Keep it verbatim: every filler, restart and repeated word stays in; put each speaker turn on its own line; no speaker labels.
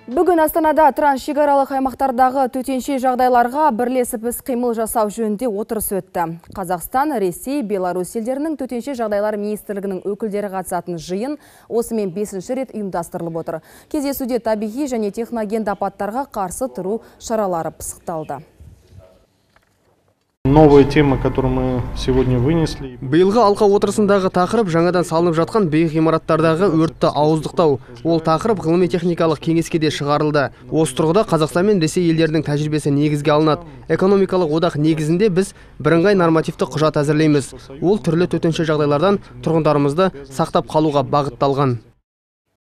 Бүгін Астанада трансшекаралық аймақтардағы төтенше жағдайларға бірлесіп іс-қимыл жасау жөнінде отырыс өтті. Қазақстан, Ресей, Беларусь елдерінің төтенше жағдайлар министрлігінің өкілдері қатысатын жиын осымен бесінші рет ұйымдастырылып отыр. Кездесуде табиғи және техногенді апаттарға қарсы тұру шаралары пысықталды.
Новая тема, которую мы сегодня вынесли.
Биылғы алқа отырысындағы тақырып жаңадан салынып жатқан биік ғимараттардағы өртті ауыздықтау. Ол тақырып ғылыми техникалық кеңеске де шығарылды. Осы тұрғыда Қазақстан мен Ресей елдерінің тәжірибесі негізге алынады. Экономикалық одақ негізінде біз бірыңғай нормативті құжат әзірлейміз. Ол түрлі төтенше жағдайлардан тұрғындарымызды сақтап қалуға бағытталған.